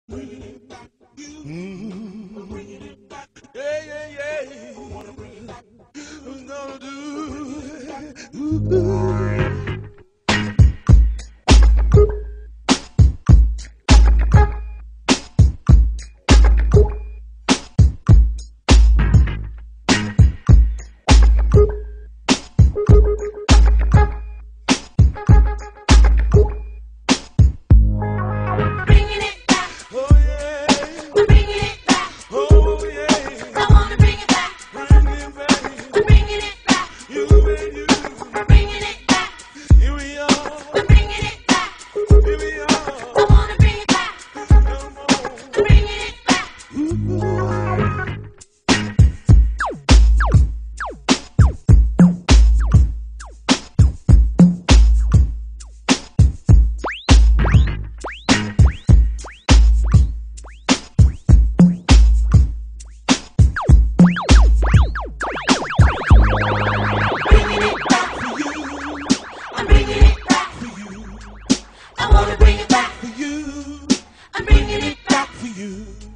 Mm. Yeah, yeah, yeah. Who's gonna do it? Ooh. Bringing it back. Oh, yeah. We're bringing it back. Oh, yeah. I wanna bring it back. Bring it back. We're bringing it back. You and you. We're bringing it back. Here we are. We're bringing it back. Here we are. I wanna bring it back. Come on. We're bringing it back. Ooh. Bringing it back for you. I'm bringing it back for you. I wanna bring it back For you. I'm bringing it back. For you.